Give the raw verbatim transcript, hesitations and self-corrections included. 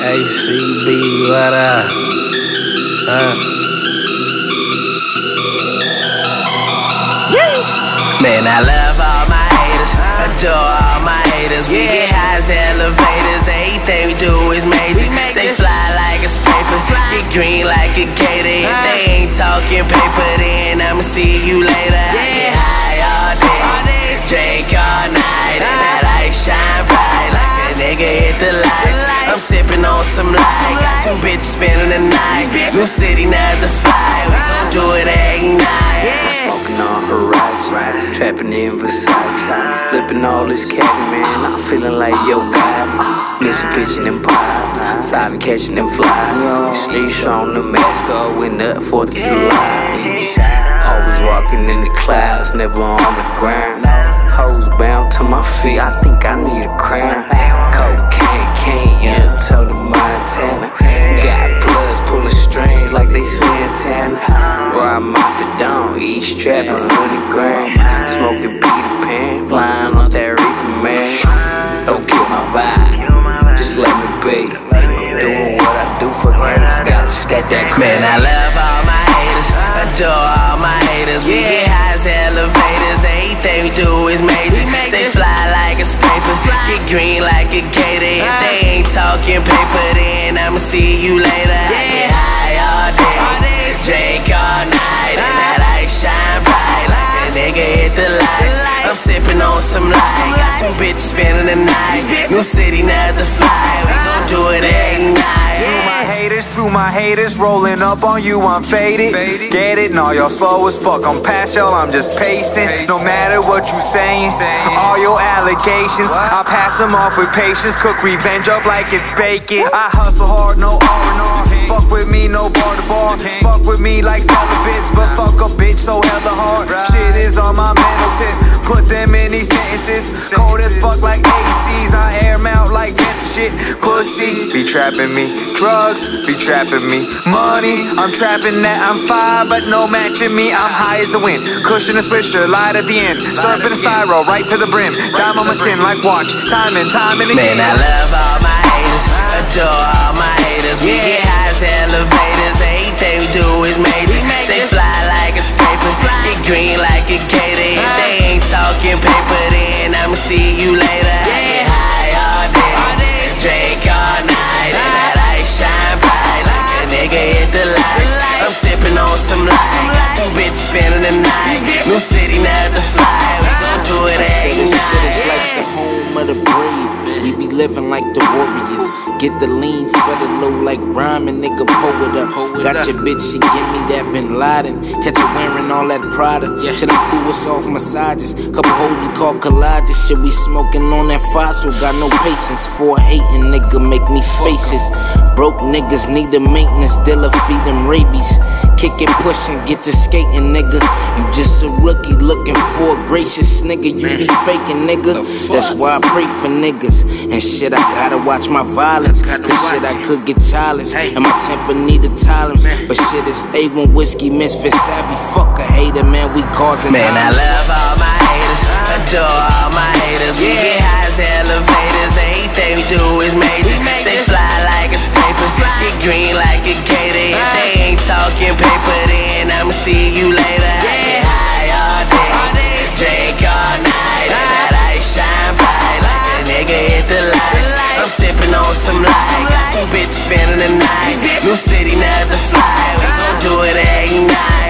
A C B, what up? Huh? Yeah. Man, I love all my haters, adore all my haters. We get high as elevators, everything we do is major. Stay fly like a scraper, get green like a gator. If they ain't talking paper, then I'ma see you later. I get high all day, drink all night, and that light shine bright like a nigga hit the lights. I'm sipping on some light, got two bitches spending the night. New city, not the fly, we gon' do it every night. Smoking on horizon, trapping in Versace, flipping all this cabin, man. I'm feeling like yo God. Missing pitching them pies, Savi catching them flies. Streets on the mask, going up fourth of July. Always walking in the clouds, never on the ground. Hoes bound to my feet, I think I need a crown. Cocaine, can't yeah, told the Montana. Got plugs pulling strings like they Santana. Ride my Fidon, eat strap on twenty grand. Smoking Peter Pan, flying off that reefer, man. Don't kill my vibe, just let me be. I'm doing what I do for haters, gotta stack that crap. Man, I love all my haters, adore all my haters. We get high as elevators, everything we do is major. Stay fly like a scraper, get green like a gator. If they ain't talking paper, then I'ma see you later. I get high all day, drink all night, and that light shine bright like a nigga hit the lights. I'm sipping on some light, got two bitches spending the night. New city, not the fly, we gon' do it every night. Through my haters, through my haters, rolling up on you, I'm faded. Get it? No, y'all slow as fuck, I'm past y'all, I'm just pacing. No matter what you saying, all your allegations, I pass them off with patience. Cook revenge up like it's bacon. I hustle hard, no R and R. Fuck with me, no bar to bar. Fuck with me like celibates, but fuck a bitch so hella hard. Shit is on my mental tip, put them in these sentences. Cold as fuck like A Cs, I air them out like vents shit. Pussy, be trapping me. Drugs, be trapping me. Money, I'm trapping that. I'm fine, but no matching me. I'm high as the wind, cushion and swisher, light at the end. Surfing a styro, right to the brim. Dime on my skin like watch, time and time and again. Man, I love all my haters, adore all my haters. We get high as elevators, everything we do is major. Stay fly like a scraper, get green like a gator. If they ain't talking paper, then I'ma see you later. I get high all day, drink all night, and that light shine bright like a nigga hit the lights. I'm sipping on some light, got two bitches spending the night. New city, not the fly, we gon' do it every night. Shit is like the home of the brave. We be living like the warriors. Get the lean for the low like rhyming, nigga, pull it up. Got your bitch, she give me that Bin Laden. Catch her wearing all that Prada. Shit, I'm cool with soft massages. Couple hoes we call collages. Shit, we smoking on that fossil. Got no patience for a hating nigga, make me spacious. Broke niggas need the maintenance, dealer feed them rabies. Kick it, push and get to skating, nigga. You just a rookie looking for a gracious nigga. You be faking, nigga. That's why I pray for niggas. And shit, I gotta watch my violence. Cause shit, I could get challenged. And my temper need a tolerance. But shit, it's A one whiskey, misfit savvy. Fuck a hater, man, we causing Man, I love all my haters, adore all my haters. We get high as elevators, everything we do is major. Stay fly like a scraper, get green like a gator. If they ain't talking paper, then I'ma see you later. I get high all day, drink all night, and that light shine bright like a nigga hit the lights. I'm sipping on some light, got two bitches spending the night. New city, not the fly, we gon' do it every night.